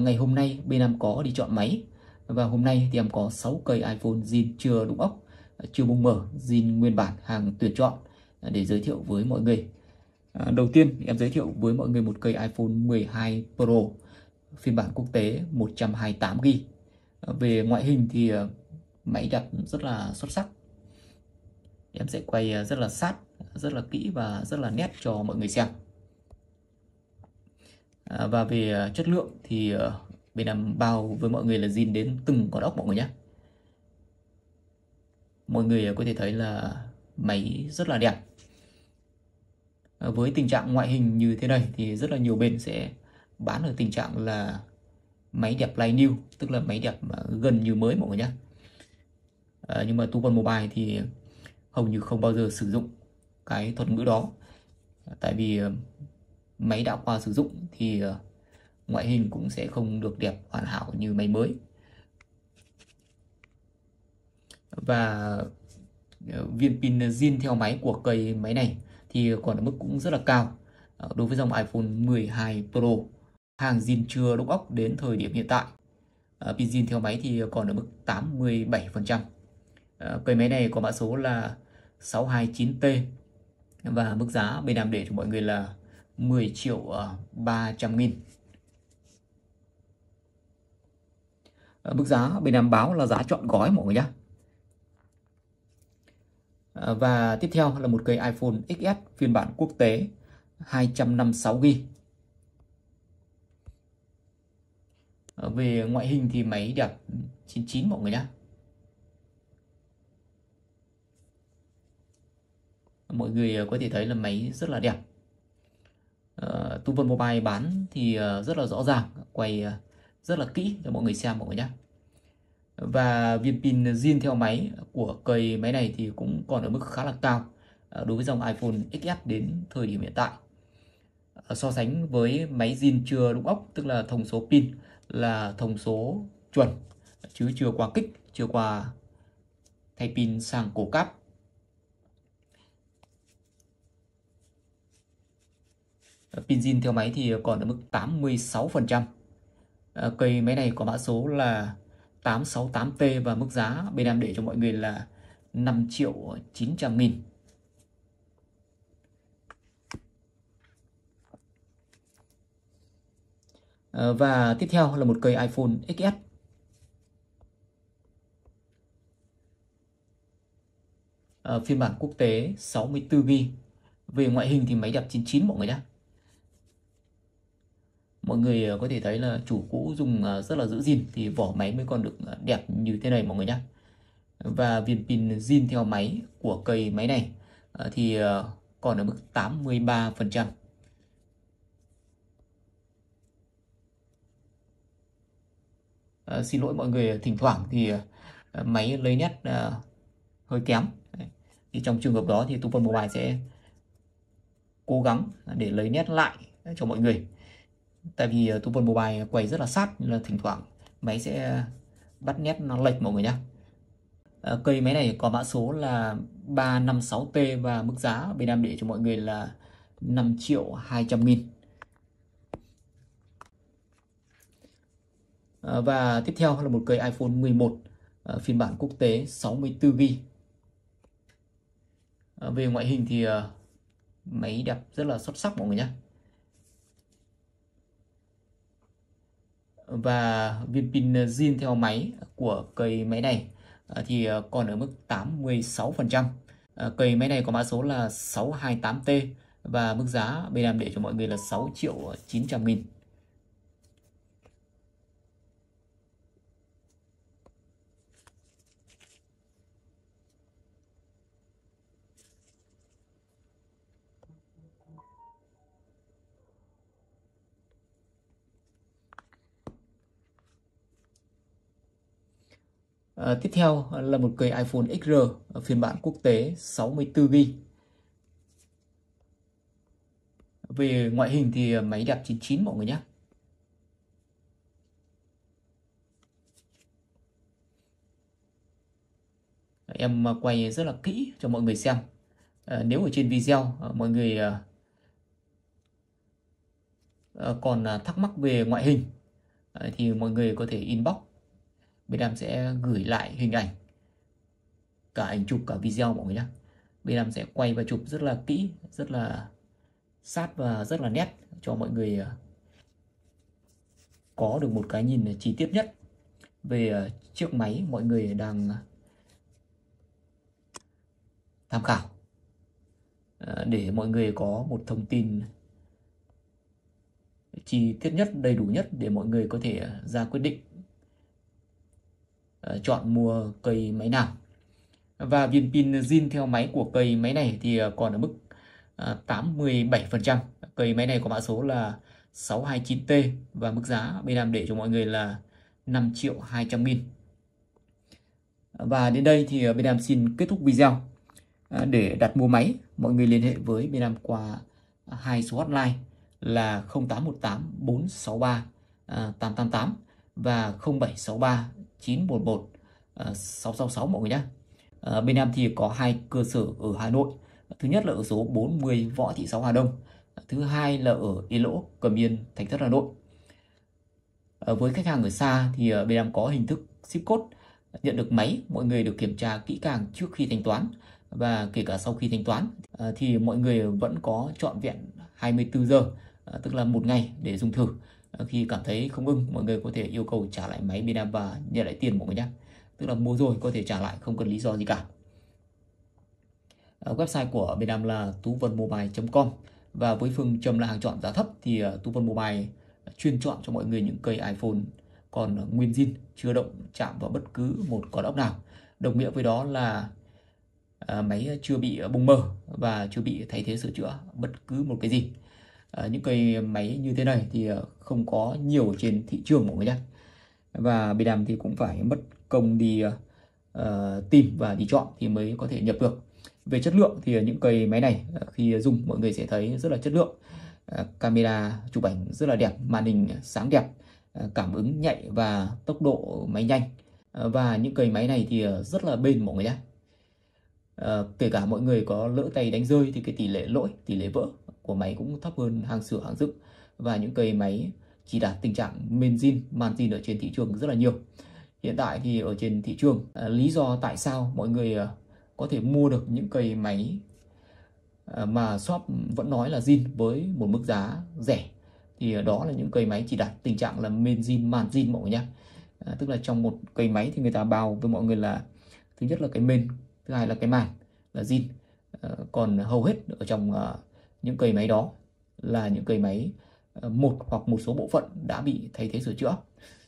Ngày hôm nay bên em có đi chọn máy và hôm nay thì em có 6 cây iPhone zin chưa đúc ốc, chưa bung mở, zin nguyên bản hàng tuyển chọn để giới thiệu với mọi người. Đầu tiên em giới thiệu với mọi người một cây iPhone 12 Pro phiên bản quốc tế 128GB. Về ngoại hình thì máy đặt rất là xuất sắc. Em sẽ quay rất là sát, rất là kỹ và rất là nét cho mọi người xem. Và về chất lượng thì bên em bao với mọi người là zin đến từng con ốc mọi người nhé. Mọi người có thể thấy là máy rất là đẹp. Với tình trạng ngoại hình như thế này thì rất là nhiều bên sẽ bán ở tình trạng là máy đẹp like new, tức là máy đẹp gần như mới mọi người nhé. Nhưng mà Tu Mobile thì hầu như không bao giờ sử dụng cái thuật ngữ đó, tại vì máy đã qua sử dụng thì ngoại hình cũng sẽ không được đẹp hoàn hảo như máy mới. Và viên pin zin theo máy của cây máy này thì còn ở mức cũng rất là cao. Đối với dòng iPhone 12 Pro hàng zin chưa đúc ốc đến thời điểm hiện tại, pin zin theo máy thì còn ở mức 87%. Cây máy này có mã số là 629T và mức giá bên em để cho mọi người là 10.300.000. Mức giá bên em báo là giá chọn gói mọi người nhé. Và tiếp theo là một cây iPhone XS phiên bản quốc tế 256GB. Về ngoại hình thì máy đẹp 99 mọi người nhé. Mọi người có thể thấy là máy rất là đẹp. Tu Mobile bán thì rất là rõ ràng, quay rất là kỹ cho mọi người xem mọi người nhé. Và viên pin zin theo máy của cây máy này thì cũng còn ở mức khá là cao đối với dòng iPhone XS đến thời điểm hiện tại. So sánh với máy zin chưa đúc ốc, tức là thông số pin là thông số chuẩn chứ chưa qua kích, chưa qua thay pin sang cổ cáp. Pin zin theo máy thì còn ở mức 86%. Cây máy này có mã số là 868T và mức giá bên em để cho mọi người là 5.900.000. Và tiếp theo là một cây iPhone XS. Phiên bản quốc tế 64GB. Về ngoại hình thì máy đẹp 99 mọi người nhé. Mọi người có thể thấy là chủ cũ dùng rất là giữ gìn thì vỏ máy mới còn được đẹp như thế này mọi người nhé. Và viên pin zin theo máy của cây máy này thì còn ở mức 83%. Xin lỗi mọi người, thỉnh thoảng thì máy lấy nét hơi kém. Thì trong trường hợp đó thì Tu Mobile sẽ cố gắng để lấy nét lại cho mọi người. Tại vì Tu Mobile quay rất là sát nên là thỉnh thoảng máy sẽ bắt nét nó lệch mọi người nhé. Cây máy này có mã số là 356T và mức giá bên em để cho mọi người là 5.200.000. Và tiếp theo là một cây iPhone 11 phiên bản quốc tế 64GB. Về ngoại hình thì máy đẹp rất là xuất sắc mọi người nhé. Và viên pin zin theo máy của cây máy này thì còn ở mức 86%. Cây máy này có mã số là 628T và mức giá bên em để cho mọi người là 6.900.000. Tiếp theo là một cây iPhone XR phiên bản quốc tế 64GB. Về ngoại hình thì máy đẹp 99 mọi người nhé. Em quay rất là kỹ cho mọi người xem. Nếu ở trên video mọi người còn thắc mắc về ngoại hình thì mọi người có thể inbox, bên em sẽ gửi lại hình ảnh, cả ảnh chụp cả video mọi người nhé. Bên em sẽ quay và chụp rất là kỹ, rất là sát và rất là nét cho mọi người có được một cái nhìn chi tiết nhất về chiếc máy mọi người đang tham khảo, để mọi người có một thông tin chi tiết nhất, đầy đủ nhất để mọi người có thể ra quyết định chọn mua cây máy nào. Và viên pin zin theo máy của cây máy này thì còn ở mức 87%. Cây máy này có mã số là 629T và mức giá bên em để cho mọi người là 5.200.000. Và đến đây thì bên em xin kết thúc video. Để đặt mua máy, mọi người liên hệ với bên em qua hai số hotline là 0818 463 888 và 0763 911 666 mọi người nhé. Bên em thì có hai cơ sở ở Hà Nội. Thứ nhất là ở số 40 Võ Thị Sáu Hà Đông. Thứ hai là ở Yên Lỗ, Cẩm Yên, Thạch Thất Hà Nội. Với khách hàng ở xa thì bên em có hình thức ship code. Nhận được máy, mọi người được kiểm tra kỹ càng trước khi thanh toán. Và kể cả sau khi thanh toán thì mọi người vẫn có trọn vẹn 24 giờ, tức là một ngày để dùng thử. Khi cảm thấy không ưng, mọi người có thể yêu cầu trả lại máy bên em và nhận lại tiền mọi người nhé. Tức là mua rồi có thể trả lại, không cần lý do gì cả. Website của bên em là tuvonmobile.com. Và với phương châm là hàng chọn giá thấp thì Tuvon Mobile chuyên chọn cho mọi người những cây iPhone còn nguyên zin, chưa động chạm vào bất cứ một con ốc nào. Đồng nghĩa với đó là máy chưa bị bung mờ và chưa bị thay thế sửa chữa bất cứ một cái gì. Những cây máy như thế này thì không có nhiều trên thị trường mọi người nhé. Và bên em thì cũng phải mất công đi tìm và đi chọn thì mới có thể nhập được. Về chất lượng thì những cây máy này khi dùng mọi người sẽ thấy rất là chất lượng. Camera chụp ảnh rất là đẹp, màn hình sáng đẹp, cảm ứng nhạy và tốc độ máy nhanh. Và những cây máy này thì rất là bền mọi người nhé. Kể cả mọi người có lỡ tay đánh rơi thì cái tỷ lệ lỗi, tỷ lệ vỡ của máy cũng thấp hơn hàng sửa hàng dựng. Và những cây máy chỉ đạt tình trạng main zin, man zin ở trên thị trường rất là nhiều. Hiện tại thì ở trên thị trường, lý do tại sao mọi người có thể mua được những cây máy mà shop vẫn nói là zin với một mức giá rẻ, thì đó là những cây máy chỉ đạt tình trạng là main zin, man zin mọi người nhé. Tức là trong một cây máy thì người ta bao với mọi người là thứ nhất là cái main, thứ hai là cái màn là zin. Còn hầu hết ở trong những cây máy đó là những cây máy một hoặc một số bộ phận đã bị thay thế sửa chữa.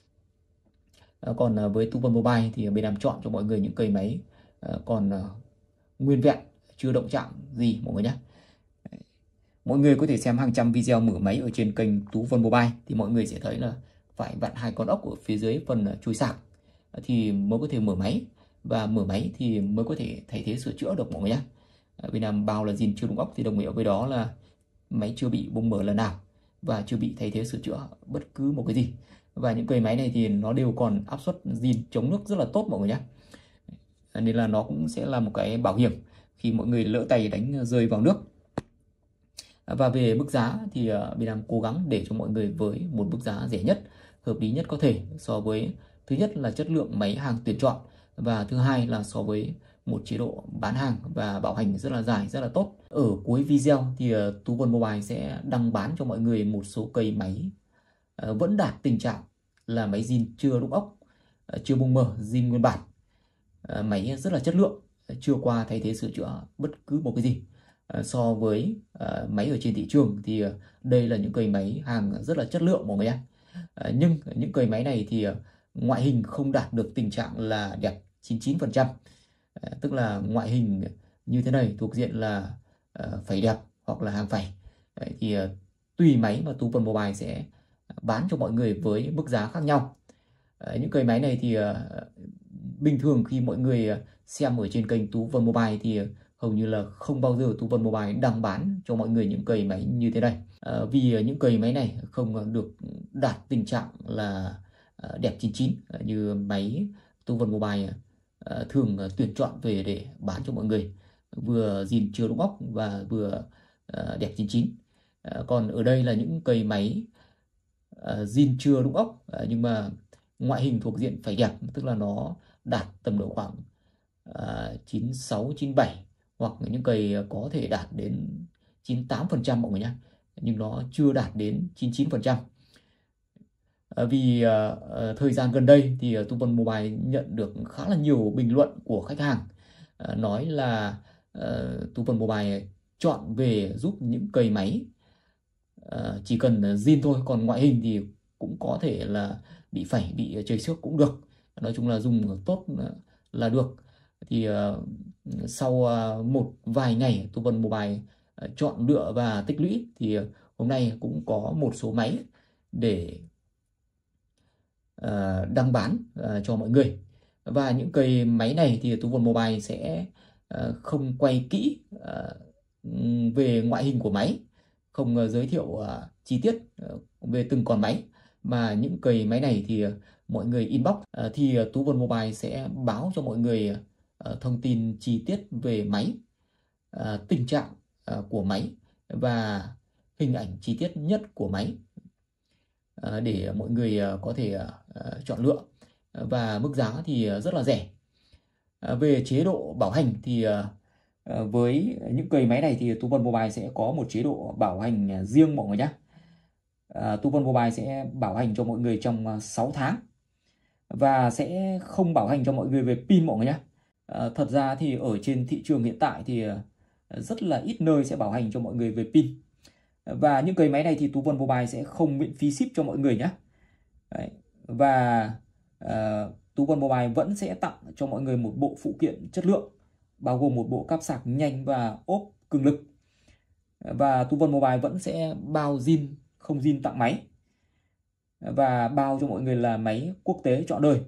Còn với Tuvon Mobile thì bên em chọn cho mọi người những cây máy còn nguyên vẹn, chưa động chạm gì mọi người nhé. Mọi người có thể xem hàng trăm video mở máy ở trên kênh Tuvon Mobile thì mọi người sẽ thấy là phải vặn hai con ốc ở phía dưới phần chui sạc thì mới có thể mở máy, và mở máy thì mới có thể thay thế sửa chữa được mọi người nhé. Bên em bao là zin chưa đúng ốc thì đồng nghĩa với đó là máy chưa bị bung mở lần nào và chưa bị thay thế sửa chữa bất cứ một cái gì. Và những cây máy này thì nó đều còn áp suất zin chống nước rất là tốt mọi người nhé. Nên là nó cũng sẽ là một cái bảo hiểm khi mọi người lỡ tay đánh rơi vào nước. Và về mức giá thì bên em cố gắng để cho mọi người với một mức giá rẻ nhất, hợp lý nhất có thể so với thứ nhất là chất lượng máy hàng tuyển chọn, và thứ hai là so với một chế độ bán hàng và bảo hành rất là dài, rất là tốt. Ở cuối video thì Tuvon Mobile sẽ đăng bán cho mọi người một số cây máy vẫn đạt tình trạng là máy zin chưa đúc ốc, chưa bung mờ, zin nguyên bản. Máy rất là chất lượng, chưa qua thay thế sửa chữa bất cứ một cái gì. So với máy ở trên thị trường thì đây là những cây máy hàng rất là chất lượng mọi người nhé. Nhưng những cây máy này thì ngoại hình không đạt được tình trạng là đẹp 99%. Tức là ngoại hình như thế này thuộc diện là phải đẹp hoặc là hàng phải. Thì tùy máy mà Tuvon Mobile sẽ bán cho mọi người với mức giá khác nhau. Những cây máy này thì bình thường khi mọi người xem ở trên kênh Tuvon Mobile thì hầu như là không bao giờ Tuvon Mobile đăng bán cho mọi người những cây máy như thế này. Vì những cây máy này không được đạt tình trạng là đẹp 99 như máy Tuvon Mobile thường tuyển chọn về để bán cho mọi người, vừa zin chưa đúng ốc và vừa đẹp 99. Còn ở đây là những cây máy zin chưa đúng ốc, nhưng mà ngoại hình thuộc diện phải đẹp, tức là nó đạt tầm độ khoảng 96, 97, hoặc những cây có thể đạt đến 98% mọi người nhé, nhưng nó chưa đạt đến 99%. Vì thời gian gần đây thì Tupon Mobile nhận được khá là nhiều bình luận của khách hàng nói là Tupon Mobile chọn về giúp những cây máy chỉ cần zin thôi, còn ngoại hình thì cũng có thể là bị phẩy, bị chảy xước cũng được, nói chung là dùng tốt là được. Thì sau một vài ngày Tupon Mobile chọn lựa và tích lũy thì hôm nay cũng có một số máy để đăng bán cho mọi người. Và những cây máy này thì Tupon Mobile sẽ không quay kỹ về ngoại hình của máy, không giới thiệu chi tiết về từng con máy, mà những cây máy này thì mọi người inbox thì Tupon Mobile sẽ báo cho mọi người thông tin chi tiết về máy, tình trạng của máy và hình ảnh chi tiết nhất của máy để mọi người có thể chọn lựa. Và mức giá thì rất là rẻ. Về chế độ bảo hành thì với những cây máy này thì Tupon Mobile sẽ có một chế độ bảo hành riêng mọi người nhé. Tupon Mobile sẽ bảo hành cho mọi người trong 6 tháng và sẽ không bảo hành cho mọi người về pin mọi người nhé. Thật ra thì ở trên thị trường hiện tại thì rất là ít nơi sẽ bảo hành cho mọi người về pin. Và những cây máy này thì Tupon Mobile sẽ không miễn phí ship cho mọi người nhé. Đấy. Và Tupon Mobile vẫn sẽ tặng cho mọi người một bộ phụ kiện chất lượng, bao gồm một bộ cáp sạc nhanh và ốp cường lực. Và Tupon Mobile vẫn sẽ bao zin, không zin tặng máy, và bao cho mọi người là máy quốc tế trọn đời.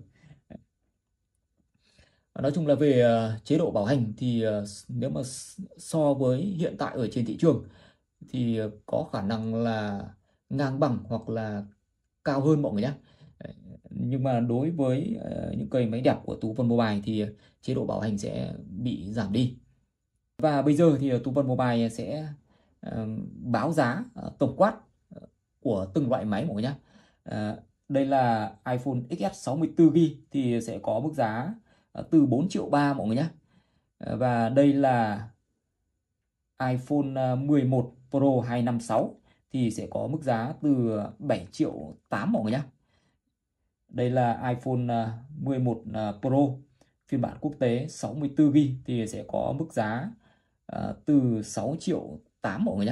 Nói chung là về chế độ bảo hành thì nếu mà so với hiện tại ở trên thị trường thì có khả năng là ngang bằng hoặc là cao hơn mọi người nhé. Nhưng mà đối với những cây máy đẹp của Tupon Mobile thì chế độ bảo hành sẽ bị giảm đi. Và bây giờ thì Tupon Mobile sẽ báo giá tổng quát của từng loại máy mọi người nhé. Đây là iPhone XS 64GB thì sẽ có mức giá từ 4,3 triệu mọi người nhé. Và đây là iPhone 11 Pro 256 thì sẽ có mức giá từ 7,8 triệu mọi người nhé. Đây là iPhone 11 Pro phiên bản quốc tế 64GB thì sẽ có mức giá từ 6,8 triệu mọi người nhé.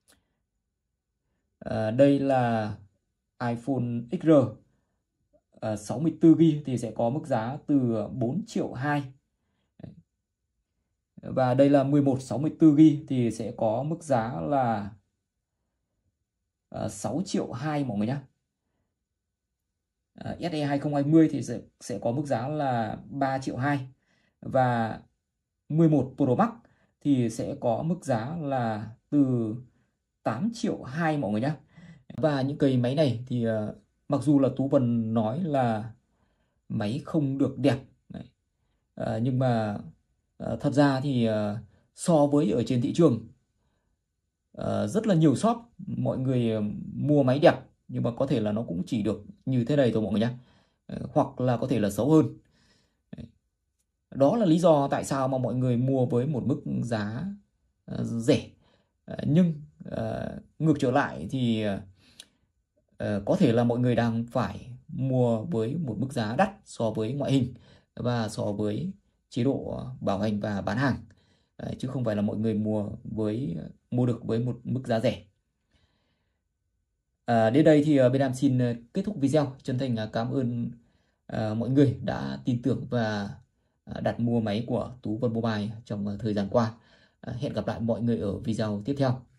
Đây là iPhone XR 64GB thì sẽ có mức giá từ 4,2 triệu. Và đây là 11 64GB thì sẽ có mức giá là 6,2 triệu mọi người nhé. SE 2020 thì sẽ có mức giá là 3,2 triệu. Và 11 Pro Max thì sẽ có mức giá là từ 8,2 triệu mọi người nhé. Và những cây máy này thì mặc dù là Tú Vân nói là máy không được đẹp đấy, nhưng mà thật ra thì so với ở trên thị trường rất là nhiều shop mọi người mua máy đẹp, nhưng mà có thể là nó cũng chỉ được như thế này thôi mọi người nhé, hoặc là có thể là xấu hơn. Đó là lý do tại sao mà mọi người mua với một mức giá rẻ. Nhưng ngược trở lại thì có thể là mọi người đang phải mua với một mức giá đắt so với ngoại hình và so với chế độ bảo hành và bán hàng, chứ không phải là mọi người mua được với một mức giá rẻ. Đến đây thì bên em xin kết thúc video. Chân thành cảm ơn mọi người đã tin tưởng và đặt mua máy của Tú Vân Mobile trong thời gian qua. Hẹn gặp lại mọi người ở video tiếp theo.